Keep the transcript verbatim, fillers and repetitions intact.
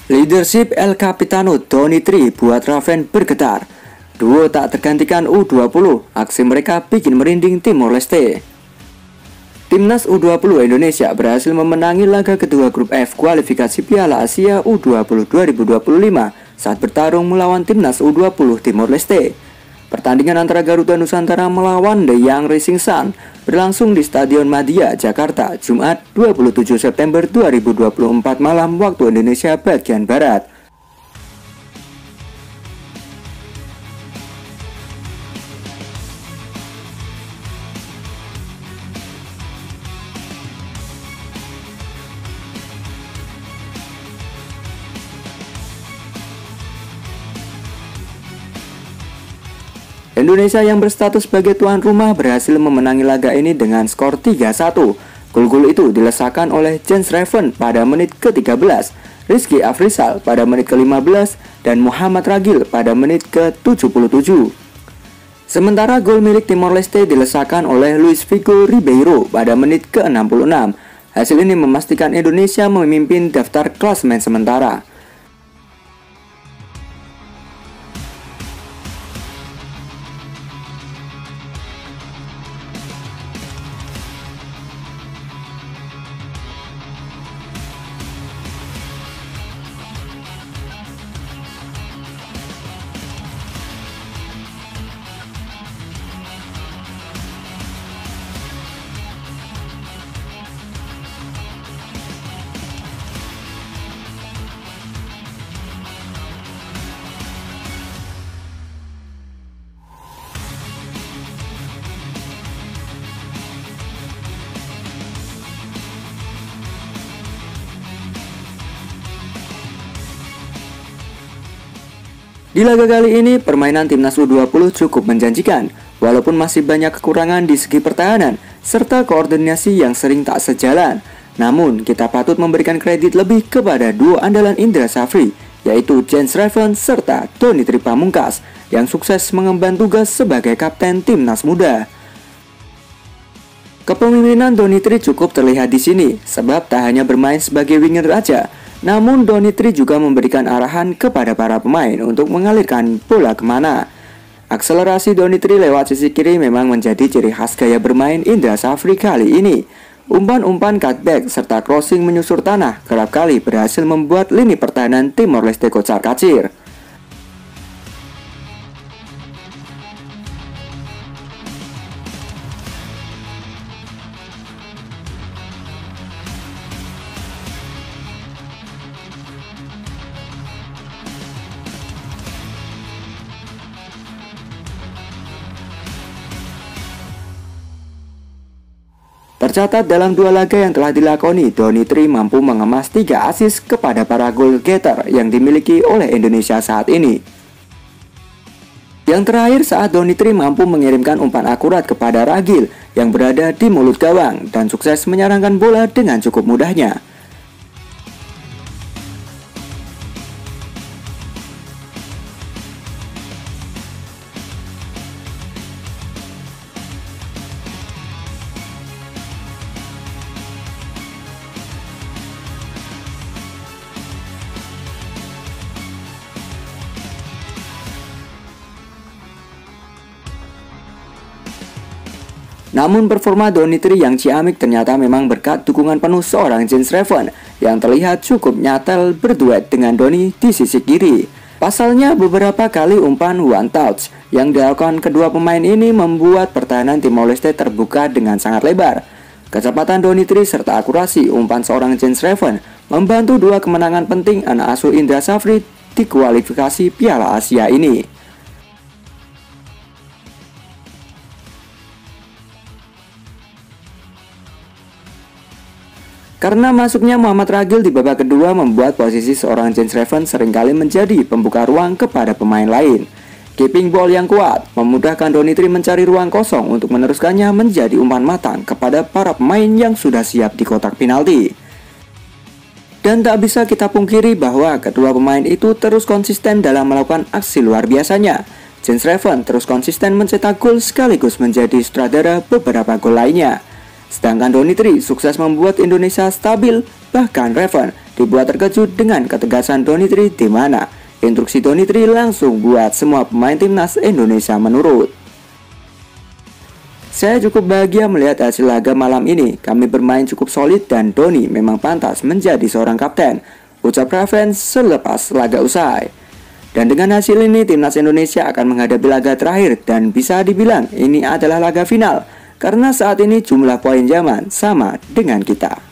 Leadership El Capitano Donny Tri buat Raven bergetar. Duo tak tergantikan U dua puluh, aksi mereka bikin merinding Timor Leste. Timnas U dua puluh Indonesia berhasil memenangi laga kedua grup F kualifikasi Piala Asia U dua puluh dua ribu dua puluh lima saat bertarung melawan Timnas U dua puluh Timor Leste. Pertandingan antara Garuda Nusantara melawan The Young Rising Sun berlangsung di Stadion Madia, Jakarta, Jumat dua puluh tujuh September dua ribu dua puluh empat malam waktu Indonesia bagian Barat. Indonesia yang berstatus sebagai tuan rumah berhasil memenangi laga ini dengan skor tiga satu. Gol-gol itu dilesakan oleh Jens Raven pada menit ke tiga belas, Rizky Afrizal pada menit ke lima belas, dan Muhammad Ragil pada menit ke tujuh puluh tujuh. Sementara gol milik Timor Leste dilesakan oleh Luis Figo Ribeiro pada menit ke enam puluh enam. Hasil ini memastikan Indonesia memimpin daftar klasemen sementara. Di laga kali ini, permainan Timnas U dua puluh cukup menjanjikan, walaupun masih banyak kekurangan di segi pertahanan, serta koordinasi yang sering tak sejalan. Namun, kita patut memberikan kredit lebih kepada duo andalan Indra Safri, yaitu Jens Raven serta Donny Tri Pamungkas, yang sukses mengemban tugas sebagai kapten Timnas muda. Kepemimpinan Donny Tri cukup terlihat di sini, sebab tak hanya bermain sebagai winger aja, namun Donny Tri juga memberikan arahan kepada para pemain untuk mengalirkan bola kemana. Akselerasi Donny Tri lewat sisi kiri memang menjadi ciri khas gaya bermain Indra Safri kali ini. Umpan-umpan cutback serta crossing menyusur tanah kerap kali berhasil membuat lini pertahanan Timor Leste kocar-kacir. Tercatat dalam dua laga yang telah dilakoni, Donny Tri mampu mengemas tiga assist kepada para goal getter yang dimiliki oleh Indonesia saat ini. Yang terakhir saat Donny Tri mampu mengirimkan umpan akurat kepada Ragil yang berada di mulut gawang dan sukses menyarangkan bola dengan cukup mudahnya. Namun performa Donny Tri yang ciamik ternyata memang berkat dukungan penuh seorang Jens Raven yang terlihat cukup nyatel berduet dengan Donny di sisi kiri. Pasalnya beberapa kali umpan one touch yang dilakukan kedua pemain ini membuat pertahanan Timor Leste terbuka dengan sangat lebar. Kecepatan Donny Tri serta akurasi umpan seorang Jens Raven membantu dua kemenangan penting anak asuh Indra Safri di kualifikasi Piala Asia ini. Karena masuknya Muhammad Ragil di babak kedua membuat posisi seorang Jens Raven seringkali menjadi pembuka ruang kepada pemain lain. Keeping ball yang kuat memudahkan Donny Tri mencari ruang kosong untuk meneruskannya menjadi umpan matang kepada para pemain yang sudah siap di kotak penalti. Dan tak bisa kita pungkiri bahwa kedua pemain itu terus konsisten dalam melakukan aksi luar biasanya. Jens Raven terus konsisten mencetak gol sekaligus menjadi sutradara beberapa gol lainnya. Sedangkan Donny Three sukses membuat Indonesia stabil, bahkan Raven dibuat terkejut dengan ketegasan Donny Three di mana instruksi Donny Three langsung buat semua pemain timnas Indonesia menurut. Saya cukup bahagia melihat hasil laga malam ini. Kami bermain cukup solid dan Donny memang pantas menjadi seorang kapten, ucap Raven selepas laga usai. Dan dengan hasil ini timnas Indonesia akan menghadapi laga terakhir dan bisa dibilang ini adalah laga final karena saat ini jumlah poin Yaman sama dengan kita.